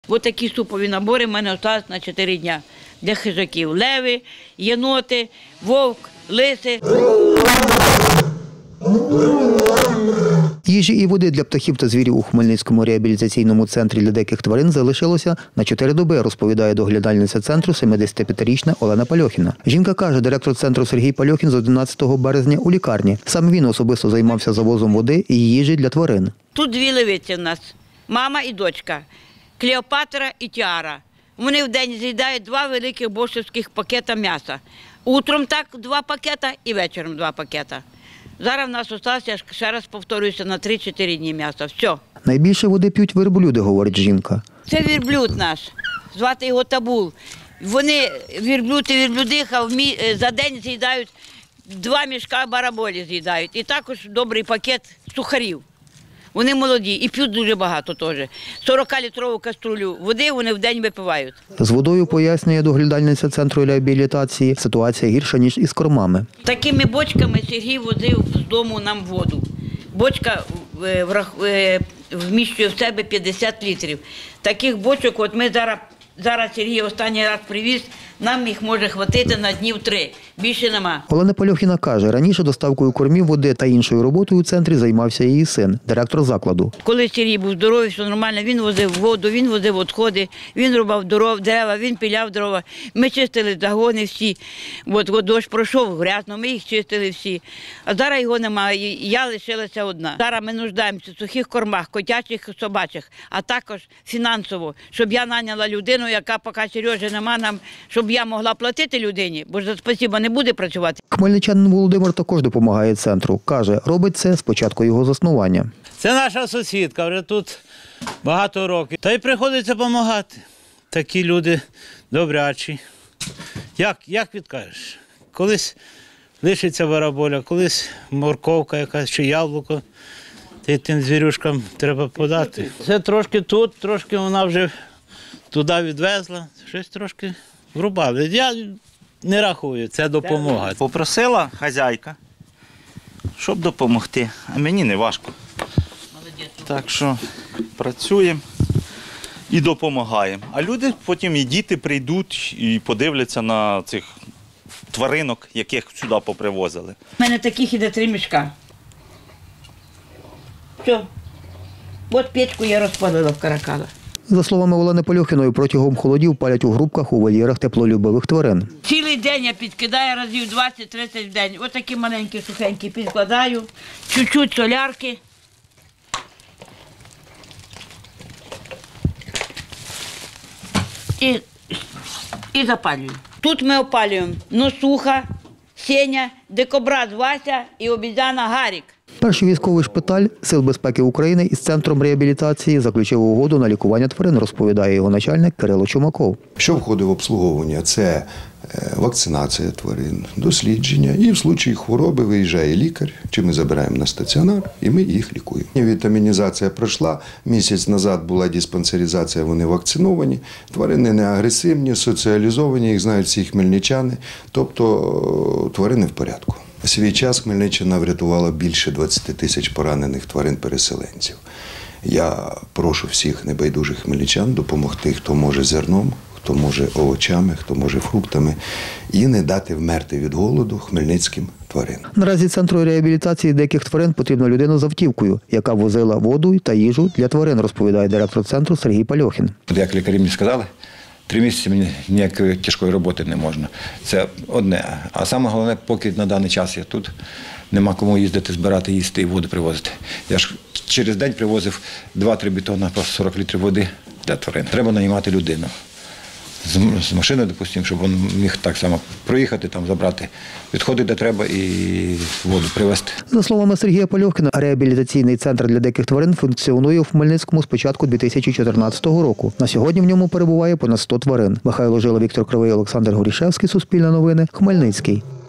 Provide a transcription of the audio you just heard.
Ось такі супові набори в мене залишились на 4 дні для хижаків. Леви, єноти, вовк, лиси. Їжі і води для птахів та звірів у Хмельницькому реабілітаційному центрі для диких тварин залишилося на 4 доби, розповідає доглядальниця центру 75-річна Олена Пальохіна. Жінка каже, директор центру Сергій Пальохін з 11 березня у лікарні. Саме він особисто займався завозом води і їжі для тварин. Тут 2 левиці в нас, мама і дочка, Клеопатра і Тіара. Вони в день з'їдають 2 великих бошевських пакета м'яса. Утром так 2 пакета і вечором 2 пакета. Зараз в нас залишилося, ще раз повторююся, на 3-4 дні м'яса. Все. Найбільше води п'ють верблюди, говорить жінка. Це верблюд наш, звати його Табул. Вони, верблюд і верблюдиха, за день з'їдають 2 мішка бараболі з'їдають. І також добрий пакет сухарів. Вони молоді і п'ють дуже багато теж. 40-літрову каструлю води вони в день випивають. З водою, пояснює доглядальниця центру реабілітації, ситуація гірша, ніж із кормами. Такими бочками Сергій возив з дому нам воду. Бочка вміщує в себе 50 літрів. Таких бочок, от ми зараз Сергій останній раз привіз, нам їх може хватити на днів 3. Більше нема. Олена Пальохіна каже, раніше доставкою кормів, води та іншою роботою у центрі займався її син, директор закладу. Коли Сергій був здоровий, все нормально, він возив воду, він возив відходи, він рубав дерева, він пиляв дрова. Ми чистили загони всі. От дощ пройшов грязно, ми їх чистили всі. А зараз його немає, я лишилася одна. Зараз ми нуждаємося в сухих кормах, котячих, собачих, а також фінансово, щоб я наняла людину, яка поки Сережі нема нам, щоб я могла платити людині, бо за спасіба не буде працювати. Хмельничанин Володимир також допомагає центру. Каже, робить це з початку його заснування. Це наша сусідка, вже тут багато років. Та й приходиться допомагати. Такі люди добрячі. Як відкажеш? Колись лишиться бараболя, колись морковка якась чи яблуко. Тим звірюшкам треба подати. Це трошки тут, трошки вона вже туди відвезла, щось трошки врубали. Я не рахую, це допомога. Попросила хазяйка, щоб допомогти, а мені не важко. Так що працюємо і допомагаємо. А люди потім і діти прийдуть і подивляться на цих тваринок, яких сюди попривозили. У мене таких іде 3 мішка. Все. От печку я розпалила в каракалах. За словами Олени Пальохіної, протягом холодів палять у грубках у вольєрах теплолюбивих тварин. Цілий день я підкидаю разів 20-30 в день. Ось такі маленькі сухенькі підкладаю, чуть-чуть солярки. І запалюю. Тут ми опалюємо Носуха, Сеня, Дикобраз Вася і обізяна Гарік. Перший військовий шпиталь Сил безпеки України із центром реабілітації заключив угоду на лікування тварин, розповідає його начальник Кирило Чумаков. Що входить в обслуговування? Це вакцинація тварин, дослідження і в случаї хвороби виїжджає лікар, чи ми забираємо на стаціонар і ми їх лікуємо. Вітамінізація пройшла, місяць назад була диспансеризація, вони вакциновані, тварини не агресивні, соціалізовані, їх знають всі хмельничани, тобто тварини в порядку. У свій час Хмельниччина врятувала більше 20 тисяч поранених тварин-переселенців. Я прошу всіх небайдужих хмельничан допомогти, хто може зерном, хто може овочами, хто може фруктами, і не дати вмерти від голоду хмельницьким тваринам. Наразі центру реабілітації диких тварин потрібна людина з автівкою, яка возила воду та їжу для тварин, розповідає директор центру Сергій Пальохін. Як лікарі мені сказали, 3 місяці мені ніякої тяжкої роботи не можна. Це одне. А саме головне, поки на даний час я тут, нема кому їздити, збирати, їсти і воду привозити. Я ж через день привозив 2-3 бітона по 40 літрів води для тварин. Треба наймати людину. З машини, допустимо, щоб він міг так само проїхати, там, забрати відходи, де треба, і воду привезти. За словами Сергія Пальохіна, реабілітаційний центр для диких тварин функціонує у Хмельницькому з початку 2014 року. На сьогодні в ньому перебуває понад 100 тварин. Михайло Жила, Віктор Кривий, Олександр Горішевський, Суспільне новини, Хмельницький.